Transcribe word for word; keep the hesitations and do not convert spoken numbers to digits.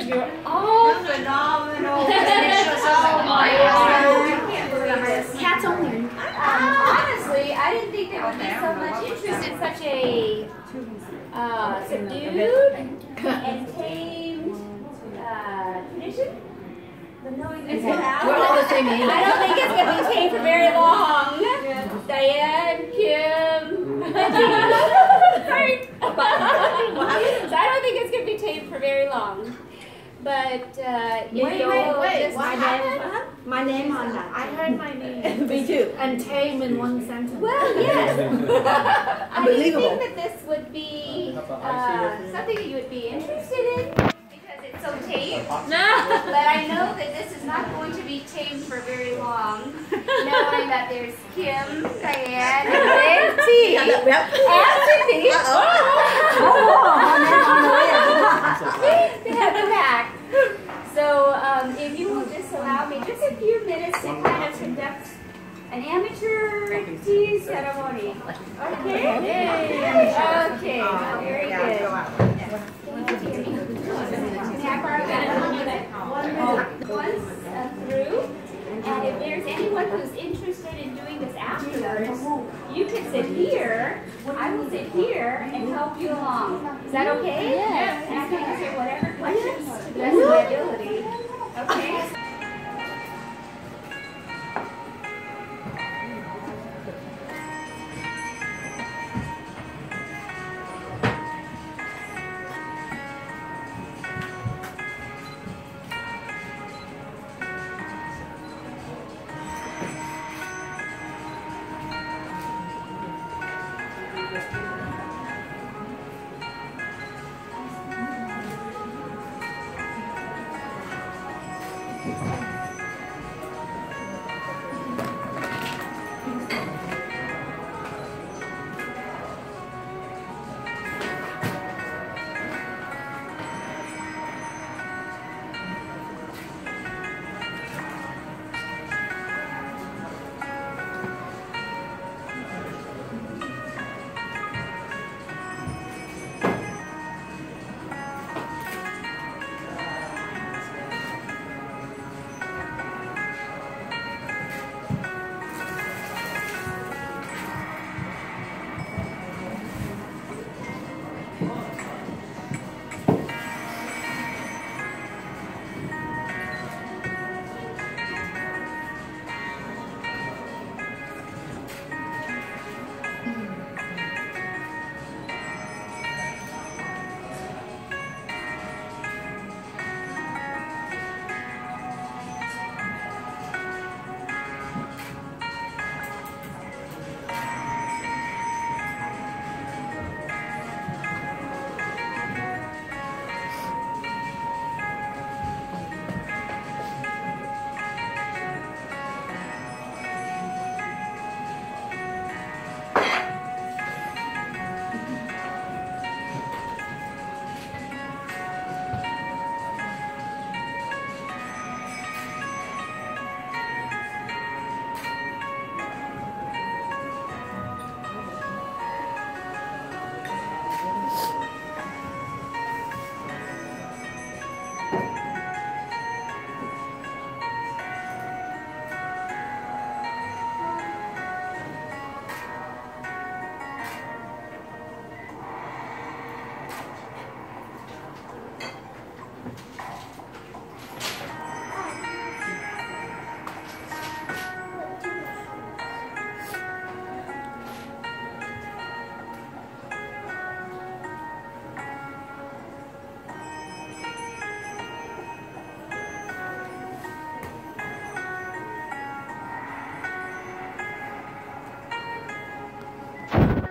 You're all phenomenal. Cats only. Um, honestly, I didn't think there would be so much interest in such a uh, subdued and tamed uh, tradition. But knowing this now, We're all the same age. I don't think it's going to be tamed for very long. Diane, Kim, sorry. So I don't think it's going to be tamed for very long. But uh, if Wait, you'll wait, wait. just My name, my name on that. I heard my name. Me too. And tame in one sentence. Well, yes. I didn't Unbelievable. think that this would be uh, something that you would be interested in because it's so tame. But I know that this is not going to be tamed for very long, knowing that there's Kim, Diane, and Lindsay, and Cindy. They have the back. So um, if you will just allow me just a few minutes to kind of conduct an amateur tea ceremony. Okay? Okay, very good. Can I borrow that one minute? One minute. Once uh, through. And if there's anyone who's interested in doing this afterwards, you can sit here. I will sit here and help you along. Is that okay? Yes. And I can answer whatever questions to the best of my ability. Okay?